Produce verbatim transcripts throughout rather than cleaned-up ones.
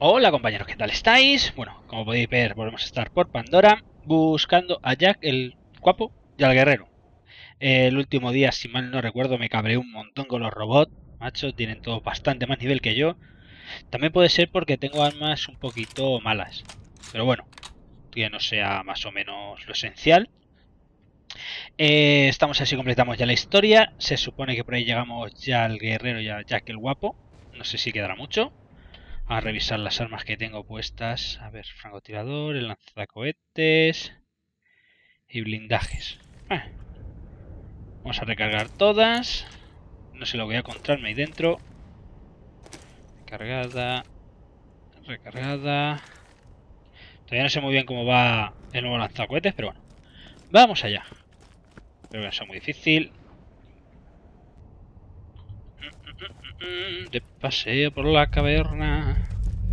Hola compañeros, ¿qué tal estáis? Bueno, como podéis ver, volvemos a estar por Pandora buscando a Jack el guapo y al guerrero. Eh, el último día, si mal no recuerdo, me cabreé un montón con los robots. Macho, tienen todos bastante más nivel que yo. También puede ser porque tengo armas un poquito malas. Pero bueno, que no sea más o menos lo esencial. Eh, estamos así, completamos ya la historia. Se supone que por ahí llegamos ya al guerrero y a Jack el guapo. No sé si quedará mucho. A revisar las armas que tengo puestas. A ver, francotirador, el lanzacohetes y blindajes. Ah, vamos a recargar todas. No sé lo que voy a encontrarme ahí dentro. Recargada. Recargada. Todavía no sé muy bien cómo va el nuevo lanzacohetes, pero bueno. Vamos allá. Creo que no sea muy difícil. De paseo por la caverna.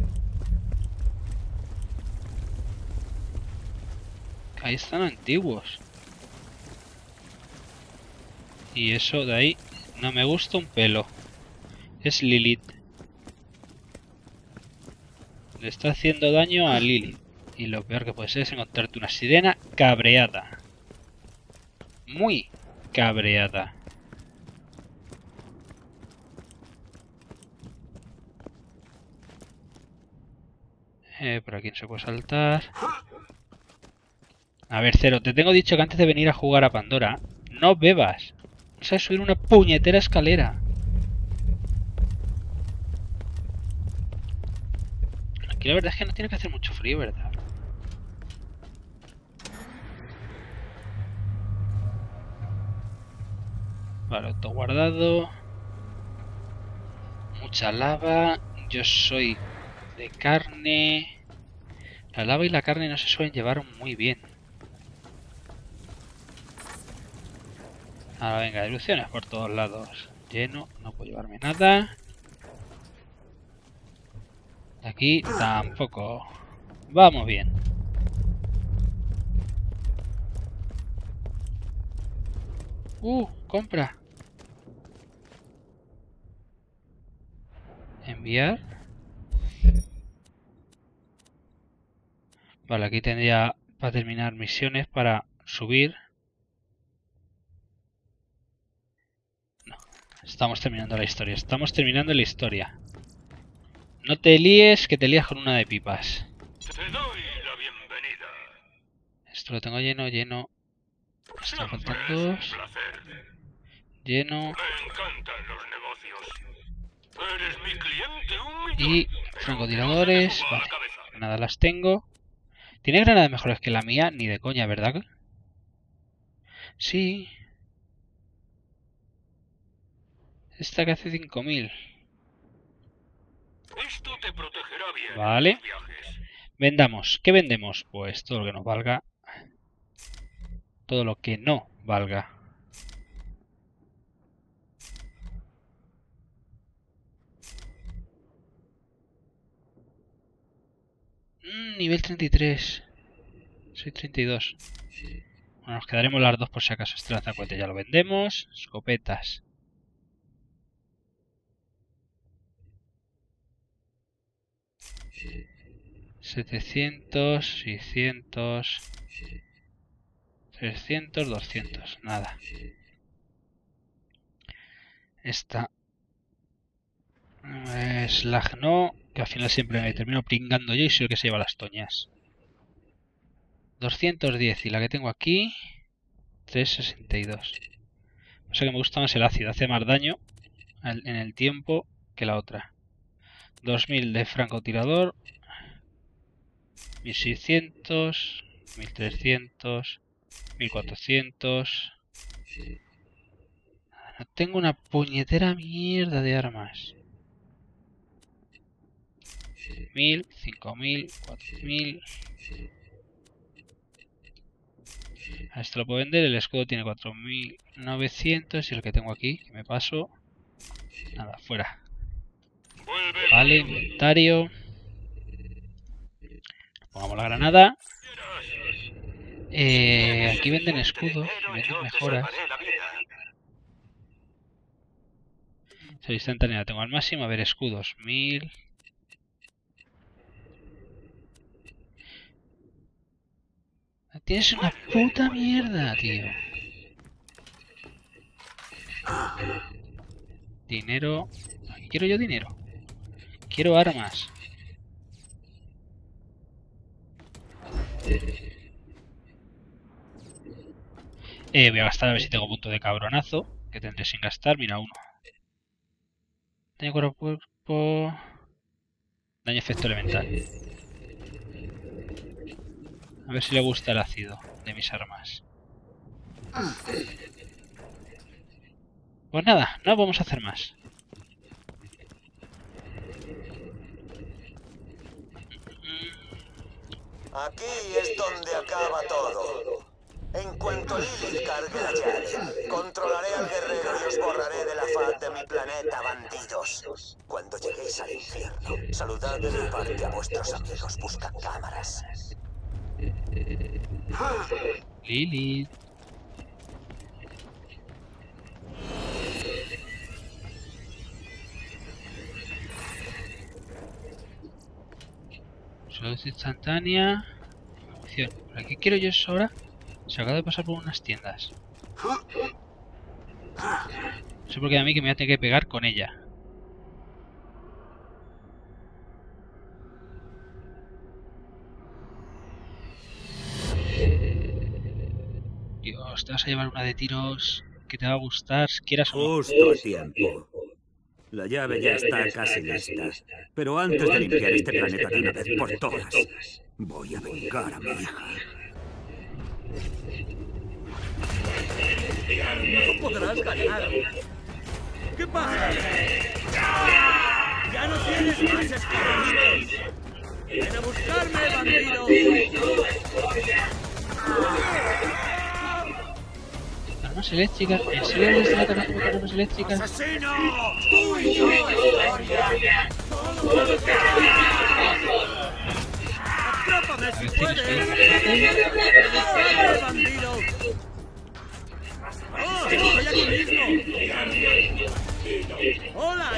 Ahí están antiguos. Y eso de ahí no me gusta un pelo. Es Lilith. Le está haciendo daño a Lilith. Y lo peor que puede ser es encontrarte una sirena cabreada. Muy cabreada. Eh, por aquí no se puede saltar. A ver, Cero, te tengo dicho que antes de venir a jugar a Pandora, no bebas. No sabes subir una puñetera escalera. Aquí la verdad es que no tiene que hacer mucho frío, ¿verdad? Vale, auto guardado. Mucha lava. Yo soy de carne. La lava y la carne no se suelen llevar muy bien. Ahora venga, erupciones por todos lados. Lleno, no puedo llevarme nada. De aquí tampoco. Vamos bien. Uh, compra. Enviar. Vale, aquí tendría para terminar misiones para subir. No, estamos terminando la historia. Estamos terminando la historia. No te líes, que te lías con una de pipas. Te doy la bienvenida. Esto lo tengo lleno, lleno. Está Siempre faltando es un dos. placer. Lleno. Me encantan los negocios. Eres mi cliente un millón. Y Pero francotiradores. que no se te suba a Vale. la cabeza. Nada, las tengo. Tiene granadas mejores que la mía, ni de coña, ¿verdad? Sí. Esta que hace cinco mil. Esto te protegerá bien Vale. en tus viajes. Vendamos. ¿Qué vendemos? Pues todo lo que nos valga. Todo lo que no valga. Mm, nivel treinta y tres. Soy treinta y dos. Bueno, nos quedaremos las dos por si acaso. Este lanzacohete ya lo vendemos. Escopetas. setecientos, seiscientos, trescientos, doscientos. Nada. Esta. Eh, Slag no. Que al final siempre me termino pringando yo y soy el que se lleva las toñas. doscientos diez. Y la que tengo aquí. trescientos sesenta y dos. O sea que me gusta más el ácido. Hace más daño en el tiempo que la otra. dos mil de francotirador. mil seiscientos. mil trescientos. mil cuatrocientos. No tengo una puñetera mierda de armas. mil, cinco mil, cuatro mil. Esto lo puedo vender. El escudo tiene cuatro mil novecientos. Y el que tengo aquí, que me paso. Nada, fuera. Vale, inventario. Pongamos la granada. Eh, aquí venden escudos y venden mejoras. Soy instantánea, tengo al máximo. A ver, escudos. mil. Tienes una puta mierda, tío. Dinero. Quiero yo dinero. Quiero armas. Eh, voy a gastar a ver si tengo punto de cabronazo. Que tendré sin gastar. Mira, uno. Daño cuerpo a cuerpo. Daño efecto elemental. A ver si le gusta el ácido de mis armas. Pues nada, no vamos a hacer más. Aquí es donde acaba todo. En cuanto Lilith cargue la llave, controlaré al guerrero y os borraré de la faz de mi planeta, bandidos. Cuando lleguéis al infierno, saludad de mi parte a vuestros amigos buscacámaras. Lilith. Solo es instantánea. Opción. ¿Para qué quiero yo eso ahora? Se acaba de pasar por unas tiendas. No sé por qué a mí que me voy a tener que pegar con ella. Dios, te vas a llevar una de tiros que te va a gustar, quieras o no. Justo a tiempo. La llave ya está casi lista. Pero antes de limpiar este planeta de una vez por todas, voy a vengar a mi hija. No podrás ganar. ¿Qué pasa? Ya no tienes más escapaditos. Ven a buscarme, bandido. Armas eléctricas. ¿En serio les están atacando con armas eléctricas? ¡Asesino! ¡Atrápame si puedes! ¡Dale, bandido! ¡Oh, estoy aquí mismo! ¡Hola!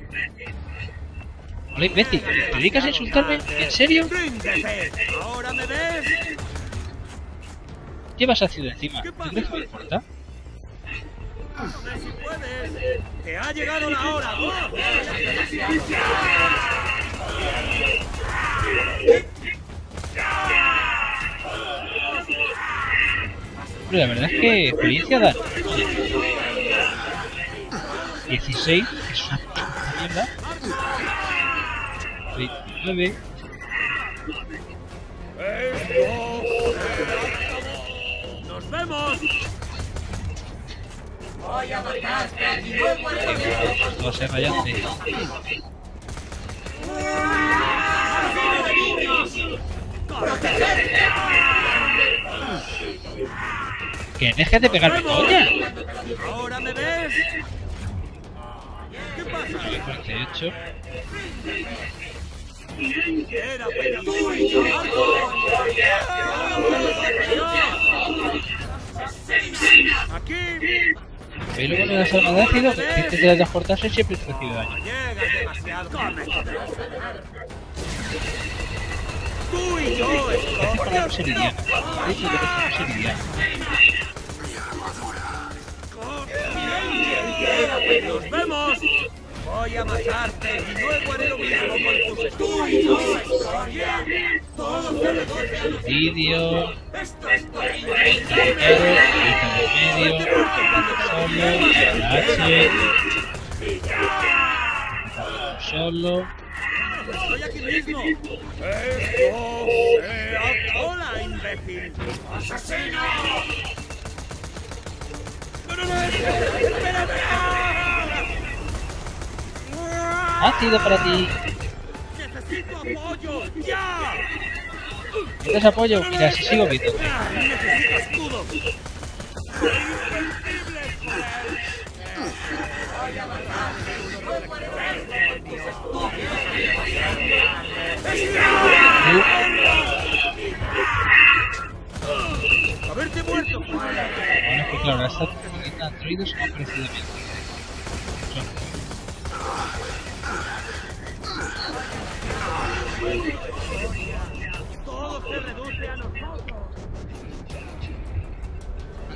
Hola, imbécil. ¿Te dedicas a insultarme? ¿En serio? ¡Ríndete! ¿Ahora me ves? Llevas ácido encima. ¿Tú crees que me importa? ¡Atrápame si puedes! ¡Que ha llegado la hora! Pero la verdad es que experiencia da. dieciséis, que es una puta mierda. veintinueve. ¡Nos vemos! Voy a matarte y luego a Todo se rayante. Que dejes de pegarme, coña. ¿Ahora me ves? ¿Qué pasa? cuarenta y ocho. Era peligroso. Aquí. Y luego de las armas de ácido, que si te teletransportarse siempre recibe daño. Llegas demasiado. Tú y yo, Este para no ser Scorpion. idiota. De hecho, que no ser idiota. ¡Nos vemos! Voy a matarte y luego haré lo mismo con tus estudios. Vídeo. Esto es por ahí. Medio. Solo. H. Solo. Estoy aquí mismo. Esto sea cola, imbécil. ¡Asesino! ¡No, no, no! ¡Espérate! Ácido para ti. ¡Necesito apoyo! ¡Ya! ¿Necesitas apoyo? Mira, si sigo viendo. Ah, ¡necesito escudo! ¡Soy invencible, joder! ¡Haberte muerto! Bueno, es que claro, estas androides son parecidos a mí. Todo se reduce a nosotros.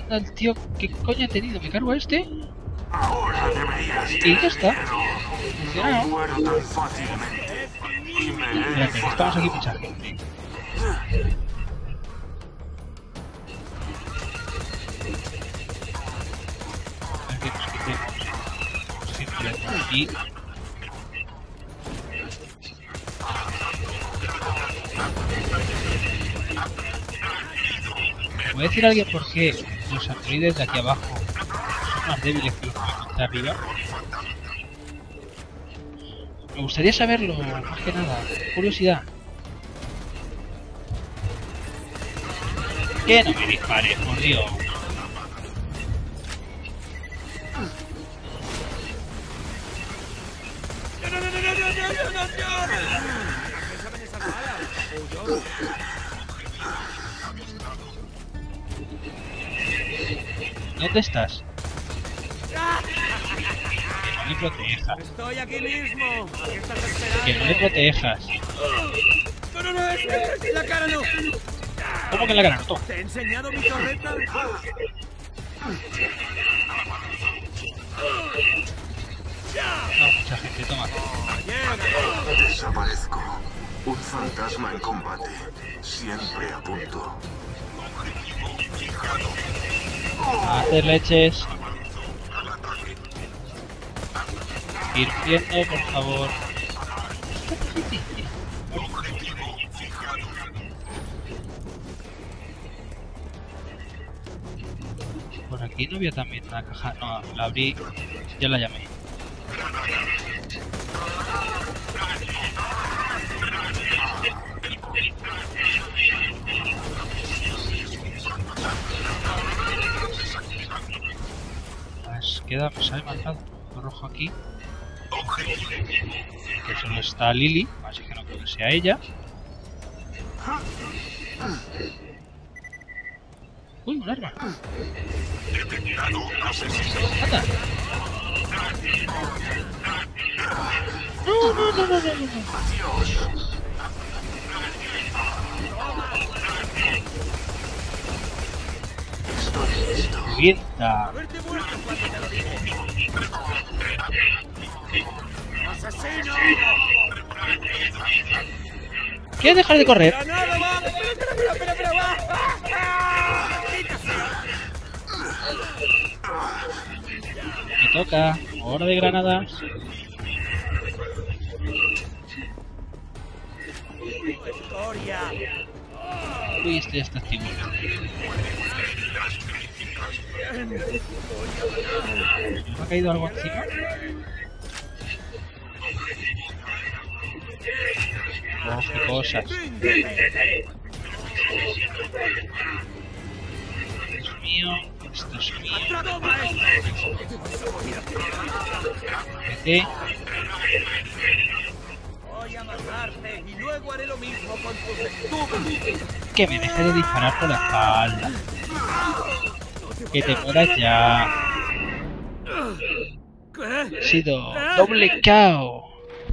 Anda el tío, ¿qué coño ha tenido? ¿Me cargo a este? Ahora deberías Y ya está. No muero tan fácilmente. Y me he Espérate, que estamos aquí mucha gente. A ver que nos quitemos. Siempre por aquí. ¿Puede decir alguien por qué los androides de aquí abajo son más débiles que los de arriba? Me gustaría saberlo, más que nada. Curiosidad. Que no me dispares, por Dios. ¿Dónde estás? Que no le protejas. Estoy aquí mismo. ¿Qué estás esperando? Que no le protejas. No, no, no, es, es, es la cara no. ¿Cómo que en la cara? Toma. ¿Te he enseñado mi torreta? No, mucha gente, toma. Desaparezco. Un fantasma en combate. Siempre a punto. A hacer leches. Ir viendo, por favor. Por aquí no había también una caja. No, la abrí. Ya la llamé. Pues queda, me sale marcado lo rojo aquí. Que solo está Lily, así que no creo que sea ella. Uy, un arma. Anda. No, no, no, no, no, no. Revienta. ¡Asesino! ¿Quieres dejar de correr? ¡Granada, va! ¡Espera, espera, espera, espera, espera! ¡Va! ¡Ah! ¡Maldita sea! Me toca. Hora de granadas. ¡Escoria! Uy, este ya está activo. ¿Me ha caído algo encima? Oh, qué cosas. Esto es mío. Esto es mío. ¡Toma esto! ¿Qué? Voy a matarte y luego haré lo mismo con tus estúpidos. Que me deje de disparar por la espalda. Que te mueras ya. ¿Qué? Ha sido doble K O.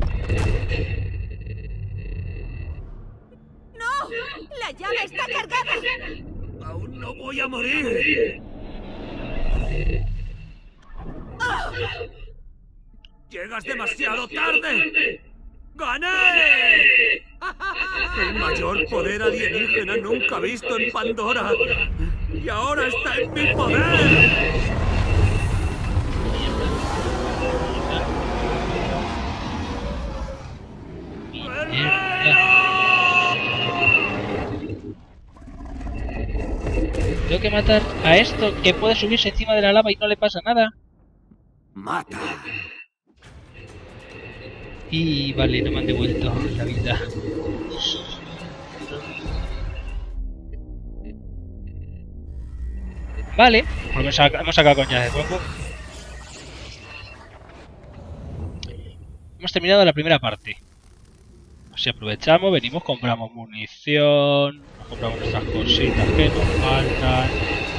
¡No! ¡La llave está cargada! ¡Aún no voy a morir! ¡Llegas demasiado tarde! ¡Gané! El mayor poder alienígena nunca visto en Pandora. Y ahora está en mi poder. Tengo que matar a esto que puede subirse encima de la lava y no le pasa nada. Mata. Y vale, no me han devuelto la vida. Vale, pues hemos sacado, hemos sacado coñas de juego. Hemos terminado la primera parte. Así aprovechamos, venimos, compramos munición, nos compramos nuestras cositas que nos faltan.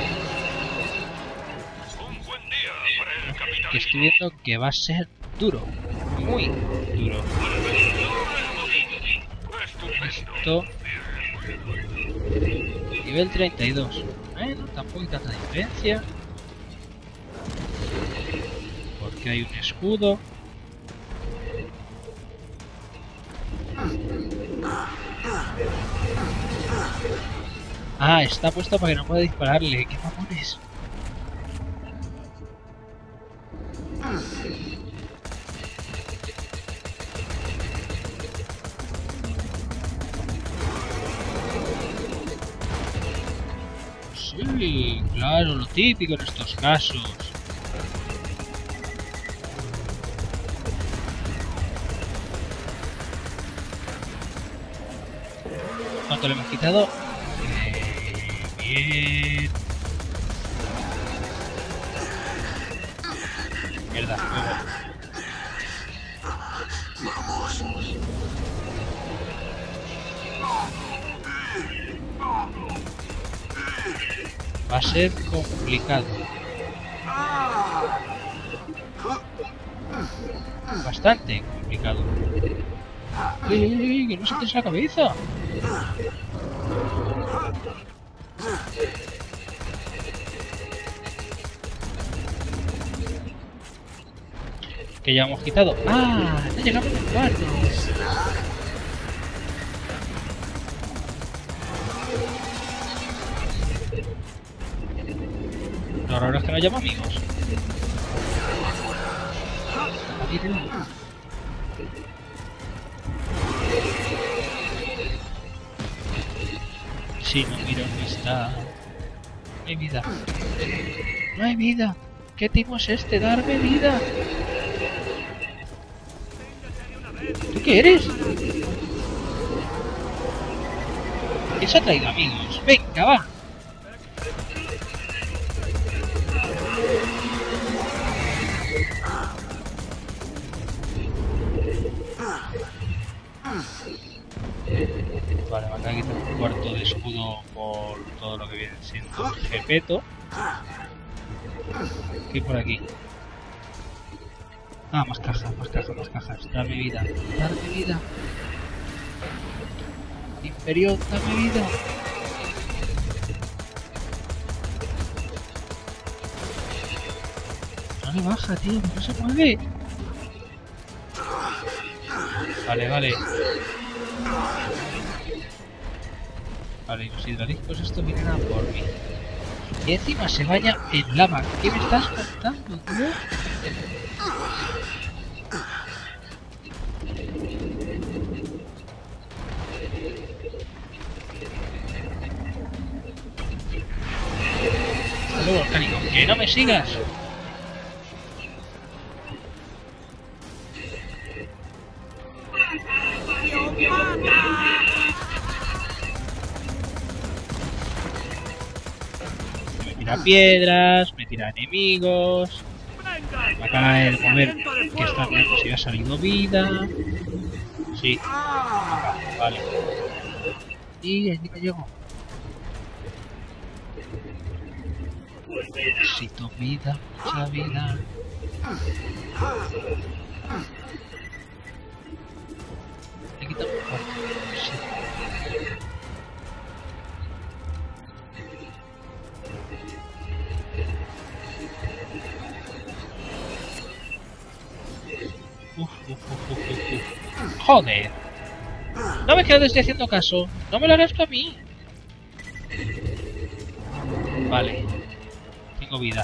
Un buen día para el Que capitalismo. estoy viendo que va a ser duro, muy duro. Estupendo. Esto. Nivel treinta y dos. Eh, bueno, tampoco hay tanta diferencia. Porque hay un escudo. Ah, está puesto para que no pueda dispararle. ¿Qué mamones? Sí, claro, lo típico en estos casos. ¿Cuánto le hemos quitado? Eh, bien. Mierda, fuego. Vamos. Va a ser complicado. Bastante complicado. ¡Eh, eh, eh! ¡Que no se te la cabeza! Que ya hemos quitado. ¡Ah! No llegamos a partes. Lo raro es que no llamo amigos. Si no miro, no está. No hay vida. No hay vida. ¿Qué tipo es este? ¡Darme vida! ¿Tú qué eres? ¿Quién se ha traído amigos? ¡Venga, va! Vale, me acaba de quitar un cuarto de escudo por todo lo que viene siendo el Gepeto. ¿Qué hay por aquí? Ah, más cajas, más cajas, más cajas. Dame vida, dame vida. Inferior, dame vida. No le baja, tío, no se mueve. Vale, vale. Vale, los hidraliscos estos vienen a por mí. Y encima se baña en lava. ¿Qué me estás contando, tío? Hasta luego, volcánico. ¡Que no me sigas! Me tira piedras, me tira enemigos. Me acaba de mover que está viendo si ha salido vida. Sí. Acá, vale. Y allí me llego. Necesito vida, mucha vida. Le quita un poco. Sí. Uf, uf, uf, uf, uf. Joder. No me quedo desde haciendo caso. No me lo harás tú a mí. Vale. Tengo vida.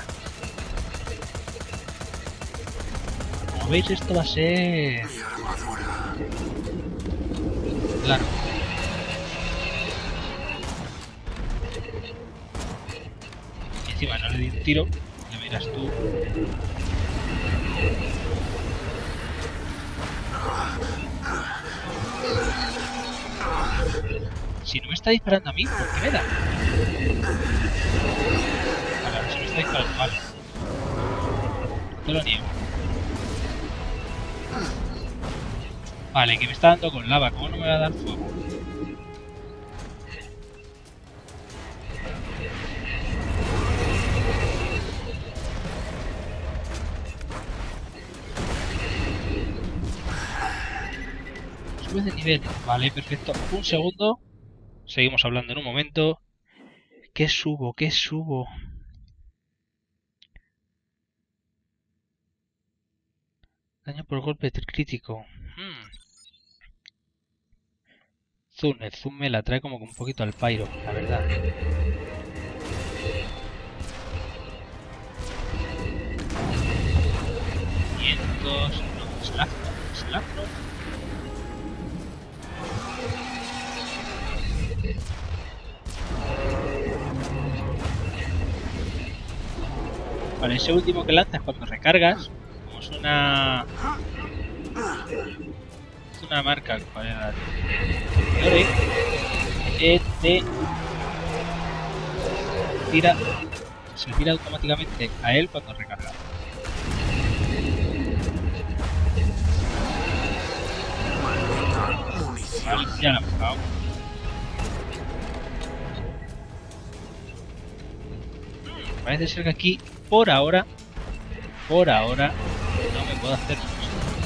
Como veis, esto va a ser... Claro. Y encima no le di un tiro. Ya miras tú. Si no me está disparando a mí, ¿por qué me da? Vale, si me está disparando, vale. Te lo niego. Vale, que me está dando con lava, ¿cómo no me va a dar fuego? Sube de nivel. Vale, perfecto. Un segundo. Seguimos hablando en un momento. ¿Qué subo? ¿Qué subo? Daño por golpe crítico. Hmm. Zoom, el zoom me la trae como un poquito al pairo, la verdad. quinientos... No, slack, slack, no. Vale, ese último que lanzas cuando recargas, como es una... es una marca, ¿cuál era? Eh, te tira, se tira automáticamente a él cuando recarga. Vale, ya la he buscado. Parece ser que aquí, por ahora, por ahora, no me puedo hacer mucho.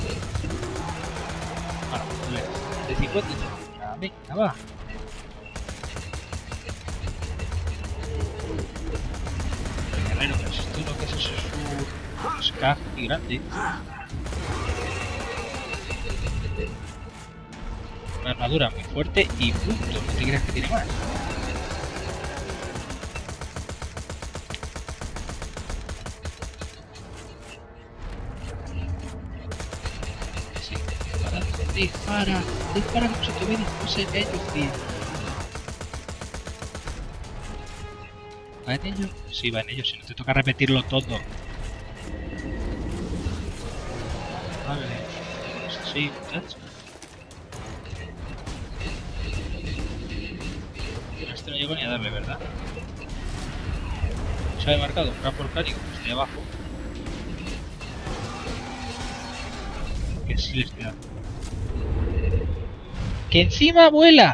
Vale, de cincuenta. Venga, va. Guerrero, pero esto lo que es eso es un scaff muy grande. Una armadura muy fuerte y punto. No te creas que tiene más. Sí, dispara, dispara, dispara como si tuviera un en ellos, tío. ¿Va en ellos? Sí, va en ellos, si no te toca repetirlo todo. Vale, pues así, muchachos. Este no llego ni a darle, ¿verdad? Se ha marcado un gran volcánico que está ahí abajo. Que sí le estoy dando. ¡Que encima vuela!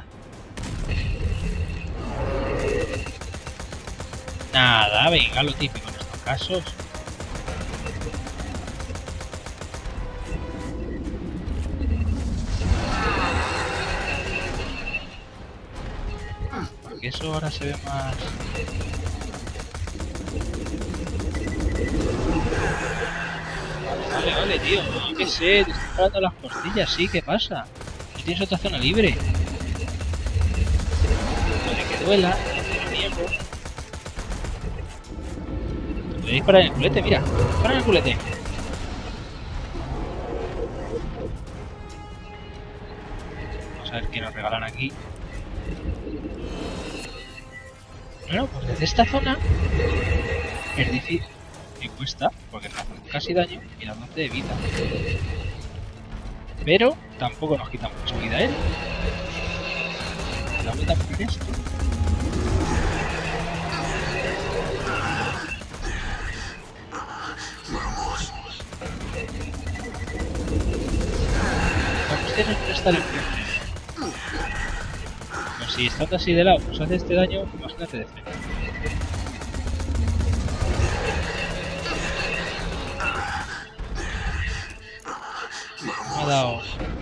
Nada, venga, lo típico en estos casos. Porque eso ahora se ve más... Vale, vale, tío. No, que sé, te estoy parando las costillas, sí, ¿qué pasa? ¿No tienes otra zona libre? Puede que duela, no te lo niego. Podéis disparar en el culete, mira. Dispara en el culete. Vamos a ver qué nos regalan aquí. Bueno, pues desde esta zona es difícil. Me cuesta, porque nos hacen casi daño y nos dan de vida. Pero tampoco nos quita mucha vida él. La vuelta por esto. La cuestión es no estar en frente. Pues si estando así de lado nos hace este daño, imagínate de frente. Me ha dado...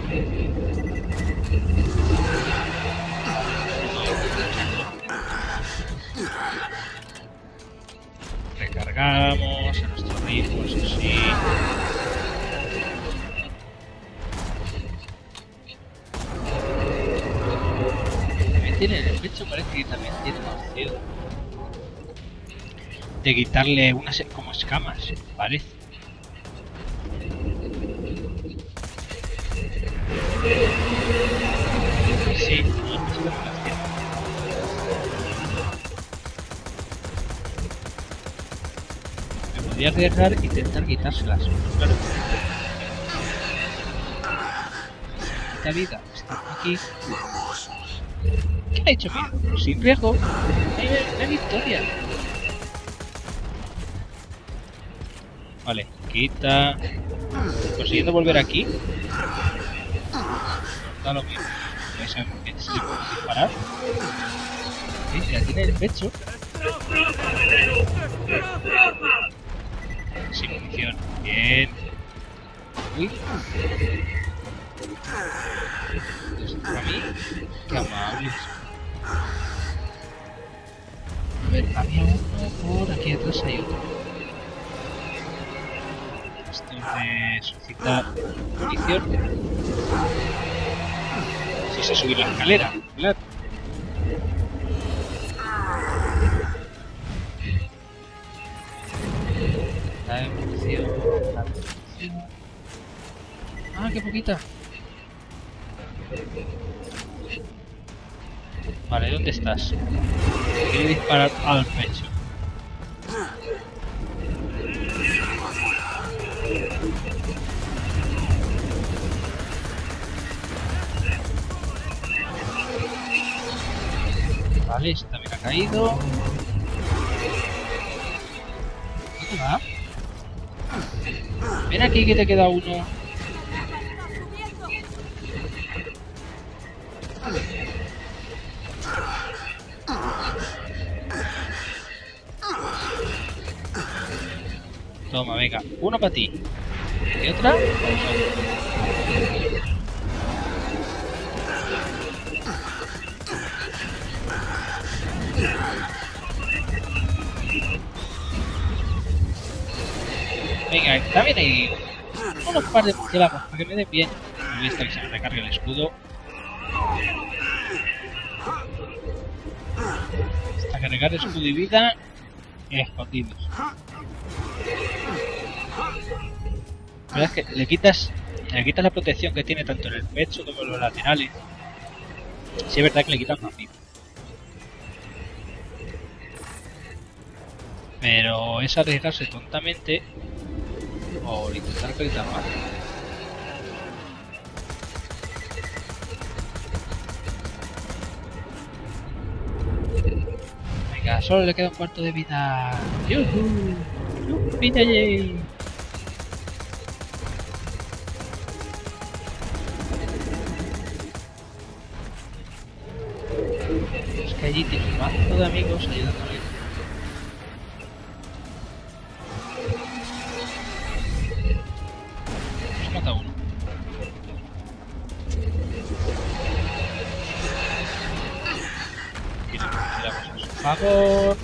Recargamos a nuestro ritmo, eso sí. También tiene en el pecho, parece que también tiene la opción de quitarle unas como escamas, parece. Sí, no, no sé cómo las tiene. Me podría arriesgar e intentar quitárselas, pero claro. Esta vida está aquí. ¿Qué ha hecho? Mira, sin riesgo. Hay una victoria. Vale, quita. Consiguiendo volver aquí. Da lo mismo. Ya saben por qué se le puede disparar. Sí, se la tiene en el pecho. Sin munición. Bien. Uy. Esto para mí. Qué amables. ver, había uno por aquí atrás, hay otro. Esto de suscitar munición. Si se sube la escalera, claro. La de munición, la de munición. Ah, qué poquita. Vale, ¿dónde estás? Quiero disparar al pecho. Vale, este también ha caído. ¿Dónde va? Ven aquí que te queda uno. Toma, venga, uno para ti. ¿Y otra? Venga, también hay unos par de murciélagos para que me den bien. Me gusta que se me recargue el escudo. Hasta que recargue escudo y vida. Escondidos. La verdad es que le quitas, le quitas la protección que tiene tanto en el pecho como en los laterales. Sí, es verdad que le quitas más vida. Pero es arriesgarse tontamente por intentar quitar más. Venga, solo le queda un cuarto de vida. ¡Yuhu! ¡Yuhu! Es que allí tiene un mazo de amigos ayudándole. Nos mata uno. Quiero que a su favor.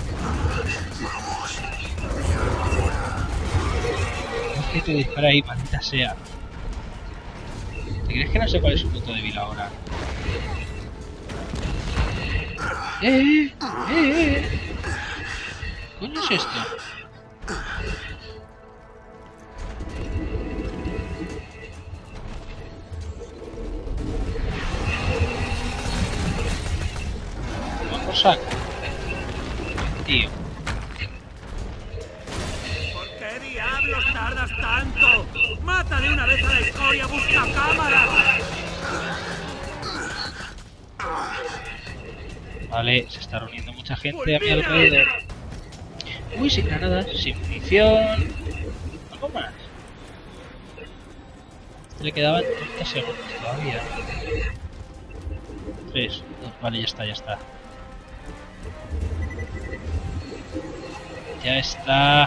No es que te dispara ahí, maldita sea. ¿Te crees que no sé cuál es su punto débil ahora? ¡Eh, eh, eh, eh! ¿Qué coño es esto? Vamos por saco. Tío. ¿Por qué diablos tardas tanto? ¡Mata de una vez a la escoria! ¡Busca cámara! Vale, se está reuniendo mucha gente a mi alrededor. Uy, sin granadas, sin munición. ¿Algo más? Este le quedaban treinta segundos todavía. tres, dos, vale, ya está, ya está. Ya está.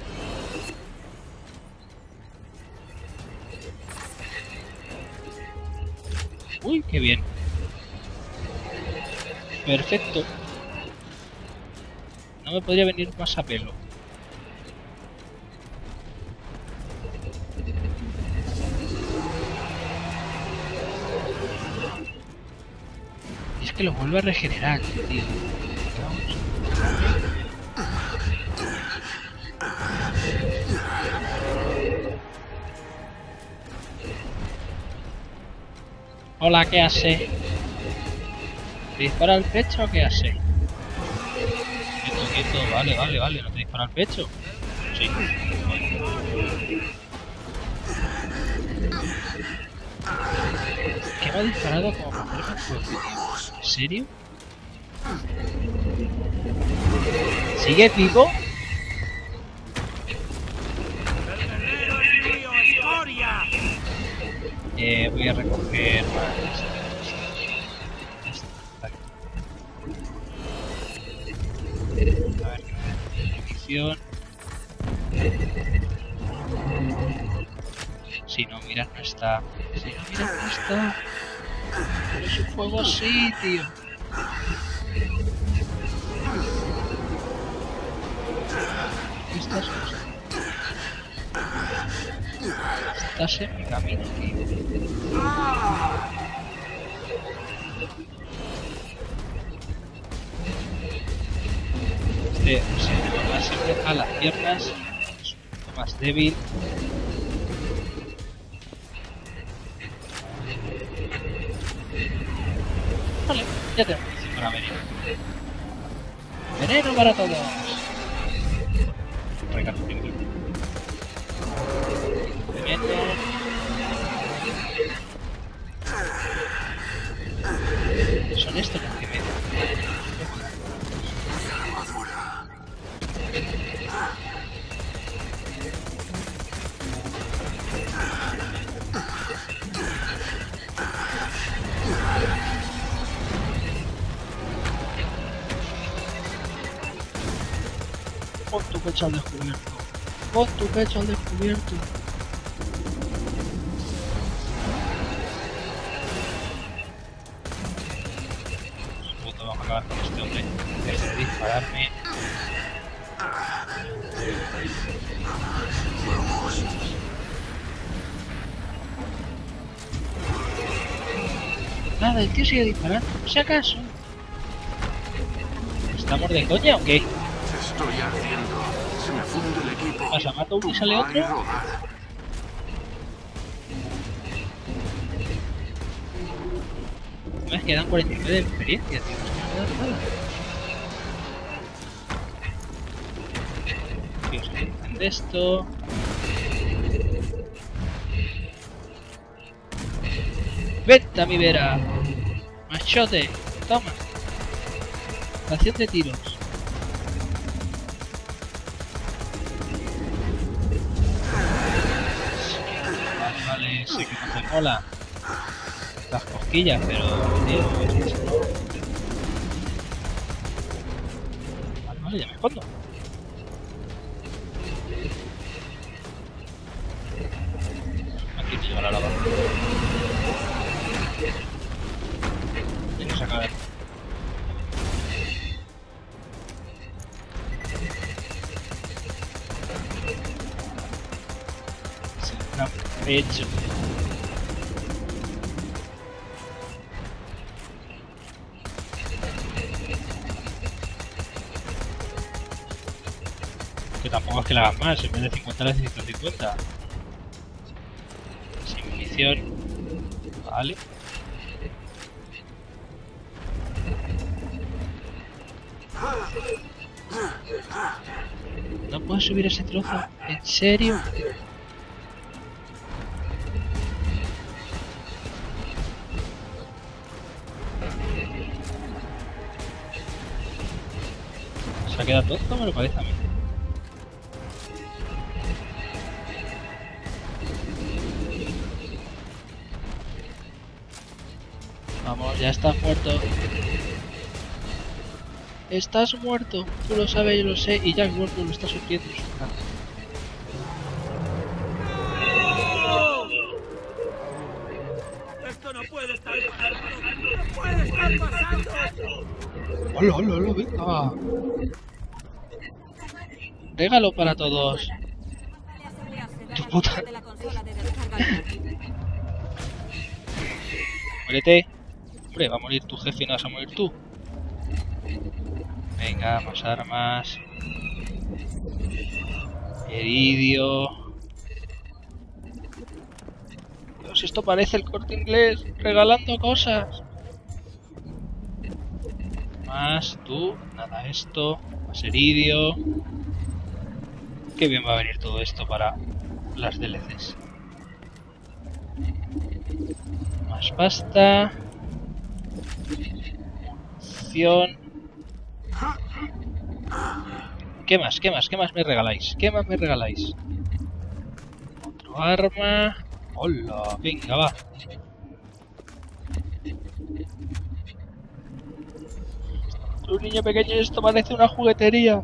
Uy, qué bien. Perfecto. No me podría venir más a pelo. Y es que lo vuelve a regenerar, tío. Hola, ¿qué hace? ¿Te dispara al pecho o qué hace? Quieto, quieto, vale, vale, vale, ¿no te dispara al pecho? Sí. ¿Qué me ha disparado como para hacerme fuego? ¿En serio? ¿Sigue vivo? Eh, voy a recoger más. A ver, munición. Si no, mira, no está. Si no, mira, no está. Pero su fuego sí, tío. Estás, estás en mi camino, tío. Este se va siempre a las piernas, es un poco más débil. Vale, ya tenemos munición para veneno. Veneno para todos. Recargo primero. Veneno. Son estos los que me dan. Pon tu pecho al descubierto. Pon tu pecho al descubierto. Puto, vamos a acabar con este hombre. Deje de dispararme. Nada, el tío sigue disparando. ¿Por si acaso? ¿Estamos de coña o qué? Estoy ardiendo. Se me funde el equipo. ¿Pasa? ¿Mata uno y sale otro? Me quedan cuarenta y nueve de experiencia, tío. No me da nada. Tío, se me de esto. Vente a mi vera. Machote. Toma. Estación de tiros. Vale, vale, sé que no te mola las cosquillas, pero tío, vale, vale, ya me escondo. Aquí me llevará la bala. Y no se acaba. Hecho. Que tampoco es que la hagas más, en vez de cincuenta le haces ciento cincuenta. Sin munición. Vale. ¿No puedes subir ese trozo? ¿En serio? Se ha quedado todo, me lo parece a mí. Vamos, ya estás muerto. Estás muerto. Tú lo sabes, yo lo sé. Y Jack muerto lo está sufriendo en su cara. Esto no puede estar pasando. No puede estar pasando. Hola, hola, hola, venga. Regalo para todos. Tu puta. Muérete. Hombre, va a morir tu jefe y no vas a morir tú. Venga, más armas. Heridio. Dios, esto parece el Corte Inglés regalando cosas. Más tú, nada esto, más heridio. Qué bien va a venir todo esto para las D L Cs. Más pasta. Munición. ¿Qué más? ¿Qué más? ¿Qué más me regaláis? ¿Qué más me regaláis? Otro arma. Hola, venga, va. Un niño pequeño, esto parece una juguetería.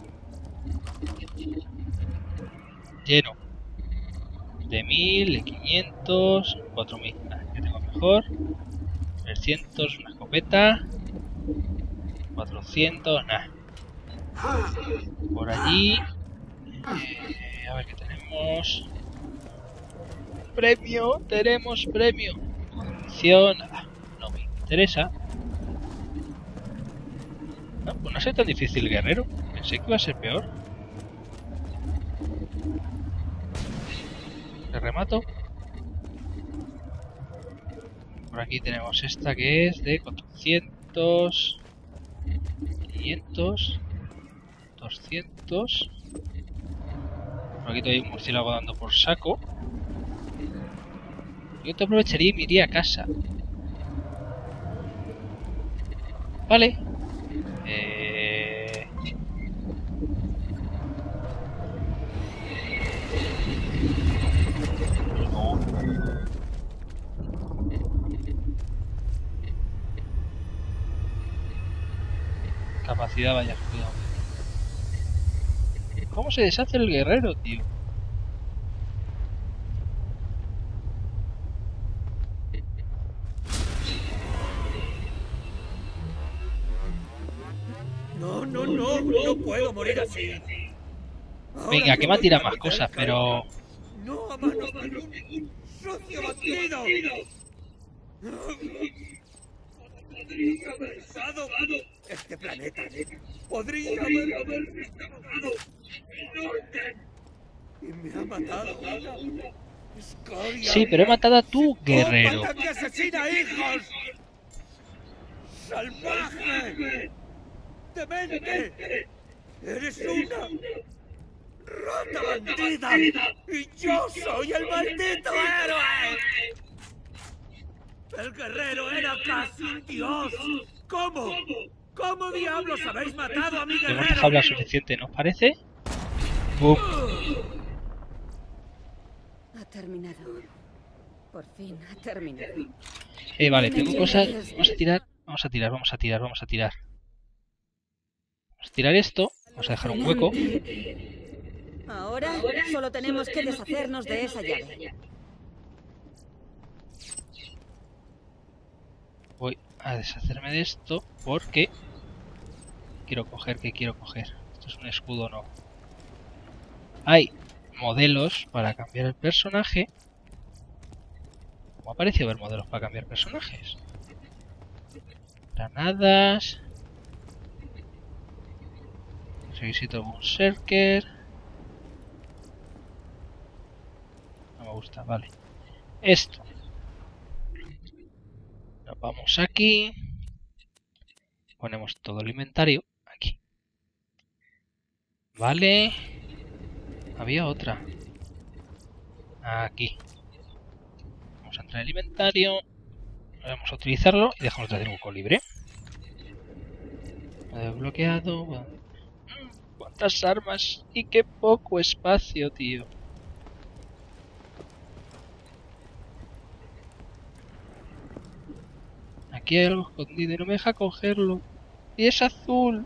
Lleno. De mil, de quinientos, cuatro mil. Nah, ya tengo mejor. trescientos, una escopeta. cuatrocientos, nah. Por allí. Eh, a ver qué tenemos. Premio, tenemos premio. Acción. No me interesa. No, pues no es tan difícil, guerrero. Pensé que iba a ser peor. Le remato. Por aquí tenemos esta que es de cuatrocientos, quinientos, doscientos. Por aquí todavía hay un murciélago dando por saco. Yo te aprovecharía y me iría a casa. Vale. Eh... No. Capacidad, vaya, cuidado. ¿Cómo se deshace el guerrero, tío? No, no, no, no puedo morir así. Venga, que me ha tirado más cosas, pero... No a manos de un sucio bandido. Podría haber usado este planeta. Podría haber restaurado el orden. Y me ha matado una escoria. Sí, pero he matado a tu guerrero. ¡Cómpata que asesina hijos! ¡Salvaje! ¡Demente! ¡Eres una rata bandida! ¡Y yo soy el maldito héroe! ¡El guerrero era casi un dios! ¿Cómo? ¿Cómo diablos habéis matado a mi Hemos guerrero? dejado la suficiente, ¿no os parece? ¡Bum! Ha terminado. Por fin ha terminado. Eh, vale, tengo cosas... Vamos a tirar, vamos a tirar, vamos a tirar, vamos a tirar. Vamos a tirar esto. Vamos a dejar un hueco. Ahora solo tenemos que deshacernos de esa llave. Voy a deshacerme de esto porque quiero coger, ¿qué quiero coger? Esto es un escudo, no. Hay modelos para cambiar el personaje. ¿Cómo ha parecido ver modelos para cambiar personajes? Granadas. Requisito un Berserker. No me gusta, vale. Esto. Nos vamos aquí. Ponemos todo el inventario aquí. Vale. Había otra. Aquí. Vamos a entrar en el inventario. Vamos a utilizarlo y dejamos de hacer un hueco libre. Desbloqueado. ¿Cuántas armas? Y qué poco espacio, tío. Aquí hay algo escondido y no me deja cogerlo. Y es azul.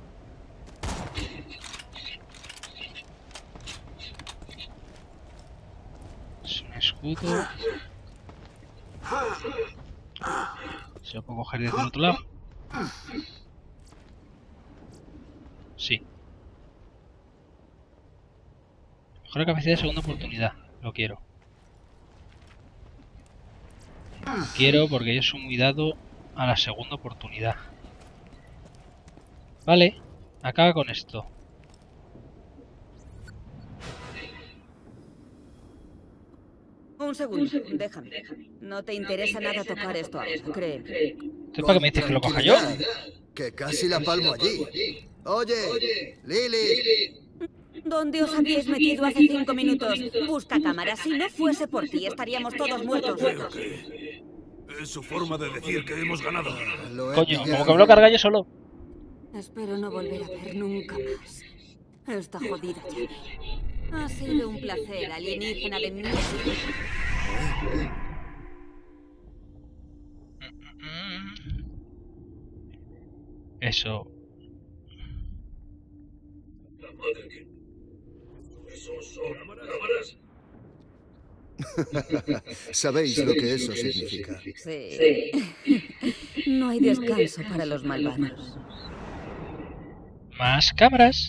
Es un escudo. ¿Se lo puedo coger desde el otro lado? Sí. Mejor la capacidad de segunda oportunidad. Lo quiero. Lo quiero porque yo soy muy dado a la segunda oportunidad. Vale. Acaba con esto. Un segundo, déjame. No te interesa nada tocar esto ahora, créeme. ¿Esto es para que me dices que lo coja yo? Que casi la palmo allí. Oye, Lily. ¿Dónde os habíais metido hace cinco minutos? Busca cámaras. Si no fuese por ti, estaríamos todos muertos. Es su forma de decir que hemos ganado. Coño, como que me lo carga yo solo. Espero no volver a ver nunca más esta jodida llave. Ha sido un placer, alienígena de mierda. Eso. La madre que... ¿Eso son cámaras? ¿Sabéis lo que eso significa? Sí. No hay descanso para los malvados. Más cámaras.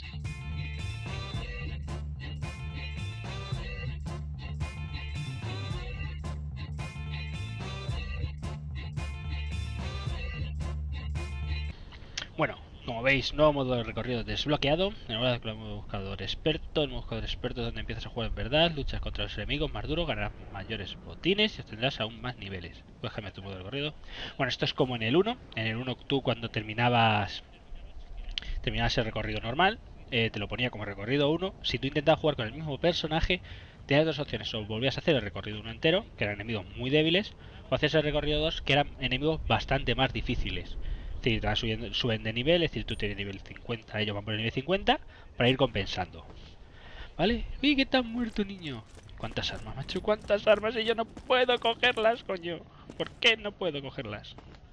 Bueno, como veis, nuevo modo de recorrido desbloqueado. En el modo buscador experto, el modo buscador experto es donde empiezas a jugar en verdad, luchas contra los enemigos más duros, ganarás mayores botines y obtendrás aún más niveles. Puedes cambiar tu modo de recorrido. Bueno, esto es como en el uno. En el uno tú cuando terminabas terminabas el recorrido normal, eh, te lo ponía como recorrido uno. Si tú intentabas jugar con el mismo personaje, tenías dos opciones: o volvías a hacer el recorrido uno entero, que eran enemigos muy débiles, o haces el recorrido dos, que eran enemigos bastante más difíciles. Es decir, te van subiendo, suben de nivel, es decir, tú tienes nivel cincuenta, ellos van por el nivel cincuenta para ir compensando. ¿Vale? ¡Uy, que te has muerto, niño! ¿Cuántas armas, macho? ¿Cuántas armas? Y yo no puedo cogerlas, coño. ¿Por qué no puedo cogerlas?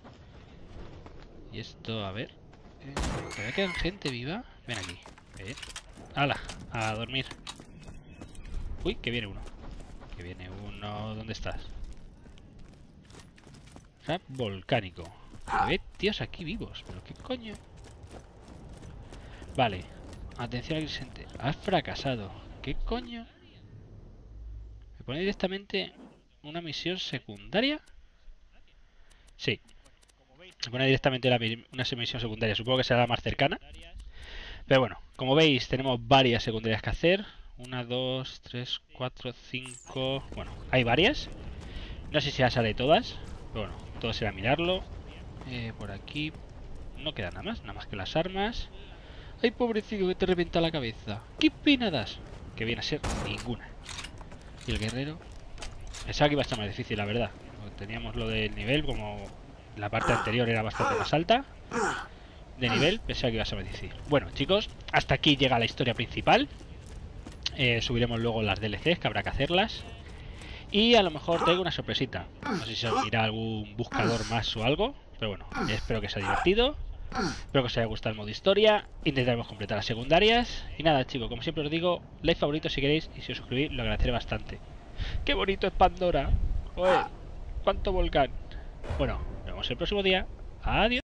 Y esto, a ver. Eh, ¿Todavía quedan gente viva? Ven aquí. Ven. ¡Hala! A dormir. Uy, que viene uno. Que viene uno. ¿Dónde estás? Rap volcánico. Ve tíos aquí vivos, pero qué coño. Vale, atención al presente. Has fracasado. ¿Qué coño? ¿Me pone directamente una misión secundaria? Sí. Me pone directamente la, una misión secundaria. Supongo que será la más cercana. Pero bueno, como veis, tenemos varias secundarias que hacer. Una, dos, tres, cuatro, cinco. Bueno, hay varias. No sé si las haré todas. Pero bueno, todo será mirarlo. Eh, por aquí no queda nada más, nada más que las armas. Ay, pobrecito, que te revienta la cabeza. ¿Qué pena das? Que viene a ser ninguna. Y el guerrero. Pensaba que iba a estar más difícil, la verdad. Teníamos lo del nivel, como la parte anterior era bastante más alta de nivel, pensaba que iba a ser más difícil. Bueno, chicos, hasta aquí llega la historia principal. eh, Subiremos luego las D L Cs, que habrá que hacerlas. Y a lo mejor traigo una sorpresita. No sé si se os irá algún buscador más o algo. Pero bueno, espero que sea divertido. Espero que os haya gustado el modo historia. Intentaremos completar las secundarias. Y nada, chicos, como siempre os digo, like, favorito si queréis. Y si os suscribís, lo agradeceré bastante. ¡Qué bonito es Pandora! ¡Joder! ¡Cuánto volcán! Bueno, nos vemos el próximo día. Adiós.